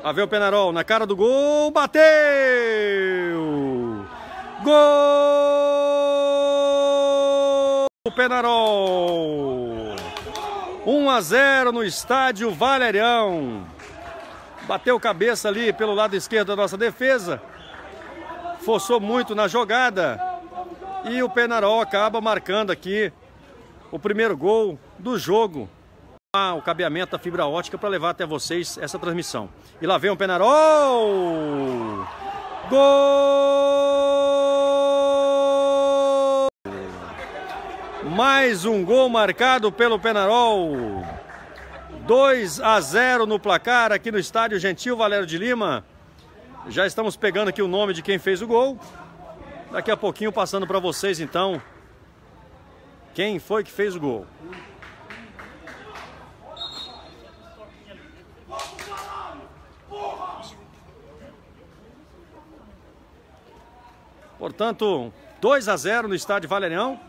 Lá vem o Peñarol na cara do gol, bateu! Gol! O Peñarol! 1-0 no estádio Valerião. Bateu cabeça ali pelo lado esquerdo da nossa defesa. Forçou muito na jogada. E o Peñarol acaba marcando aqui o primeiro gol do jogo. O cabeamento da fibra ótica para levar até vocês essa transmissão. E lá vem o Peñarol! Gol! Mais um gol marcado pelo Peñarol. 2-0 no placar aqui no estádio Gentil Valério de Lima. Já estamos pegando aqui o nome de quem fez o gol. Daqui a pouquinho passando para vocês então quem foi que fez o gol. Portanto, 2-0 no estádio Valerião.